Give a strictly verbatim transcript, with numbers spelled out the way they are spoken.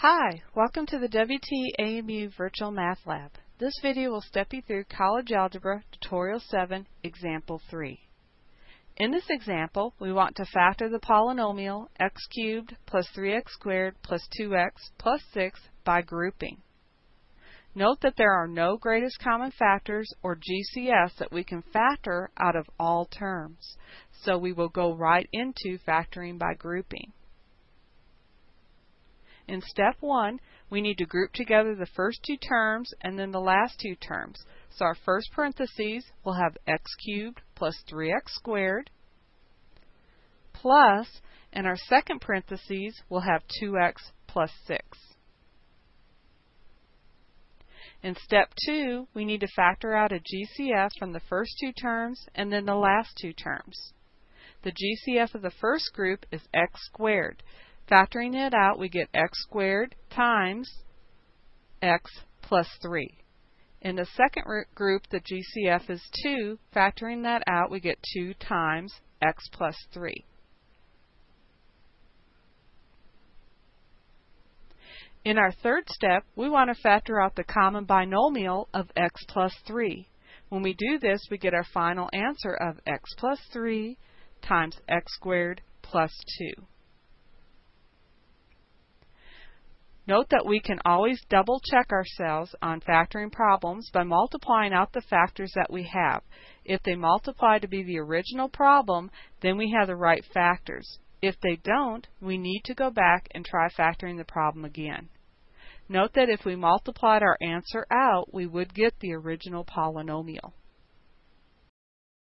Hi, welcome to the W T A M U Virtual Math Lab. This video will step you through College Algebra Tutorial seven, Example three. In this example, we want to factor the polynomial x cubed plus three x squared plus two x plus six by grouping. Note that there are no greatest common factors or G C S that we can factor out of all terms, so we will go right into factoring by grouping. In step one, we need to group together the first two terms and then the last two terms. So our first parentheses will have x cubed plus three x squared plus, and our second parentheses will have two x plus six. In step two, we need to factor out a G C S from the first two terms and then the last two terms. The G C S of the first group is x squared. Factoring it out, we get x squared times x plus three. In the second group, the G C F is two. Factoring that out, we get two times x plus three. In our third step, we want to factor out the common binomial of x plus three. When we do this, we get our final answer of x plus three times x squared plus two. Note that we can always double check ourselves on factoring problems by multiplying out the factors that we have. If they multiply to be the original problem, then we have the right factors. If they don't, we need to go back and try factoring the problem again. Note that if we multiplied our answer out, we would get the original polynomial.